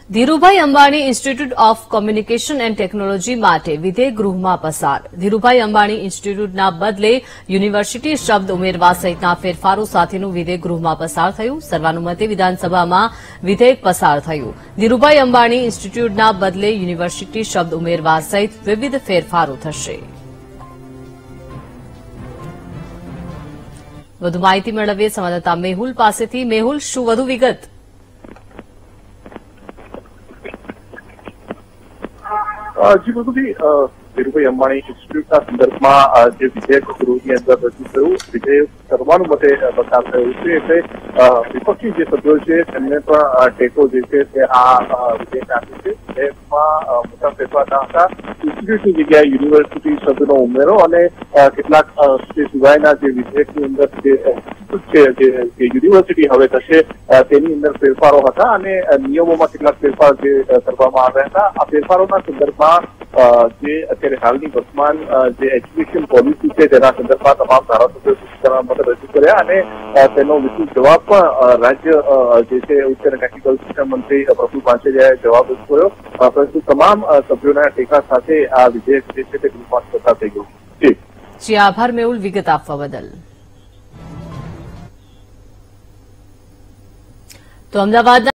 Dhirubhai Ambani institute of communication and technology માટે વિધેયક ગૃહમાં પસાર. ધીરુભાઈ અંબાણી ઇન્સ્ટિટ્યૂટના બદલે યુનિવર્સિટી શબ્દ ઉમેરવા સહિતના ફેરફારો સાથેનું વિધેયક ગૃહમાં પસાર થયું. સર્વાનુમતે વિધાનસભામાં વિધેયક પસાર થયું. ધીરુભાઈ અંબાણી ઇન્સ્ટિટ્યૂટના બદલે યુનિવર્સિટી શબ્દ ઉમેરવા સહિત વિવિધ ફેરફારો થશે. વધુ માહિતી મેળવીએ સંવાદદાતા મેહુલ પાસેથી. મેહુલ, શું વધુ વિગત? જી બિલકુલથી ધીરુભાઈ અંબાણી ઇન્સ્ટિટ્યૂટના સંદર્ભમાં જે વિધેયક ગૃહની અંદર રજૂ થયું, વિધેયક સર્વાનુમતે પસાર થયું છે. એટલે વિપક્ષી જે સભ્યો છે તેમને પણ ટેકો જે છે તે આ વિધેયક આપ્યું છે. વિધેયકમાં મોટા ફેરફાર ના હતા. ઇન્સ્ટિટ્યૂટની જગ્યાએ યુનિવર્સિટી શબ્દનો ઉમેરો અને કેટલાક તે સિવાયના જે વિધેયકની અંદર જે યુનિવર્સિટી હવે થશે તેની અંદર ફેરફારો હતા અને નિયમોમાં કેટલાક ફેરફાર જે કરવામાં આવ્યા હતા. આ ફેરફારોના સંદર્ભમાં જે અત્યારે હાલની વર્તમાન જે એજ્યુકેશન પોલિસી છે તેના સંદર્ભમાં તમામ ધારાસભ્યો માટે રજૂ કર્યા અને તેનો વિસ્તૃત જવાબ પણ રાજ્ય જે છે ઉચ્ચ અને ટેકનિકલ શિક્ષણ મંત્રી પ્રફુલ પાનસેરિયાએ જવાબ રજૂ કર્યો. પરંતુ તમામ સભ્યોના ટેકા સાથે આ વિધેયક જે છે તે ગૃહમાં પસાર થઈ ગયું. જી આભાર મેહુલ વિગત આપવા બદલ. તો અમદાવાદના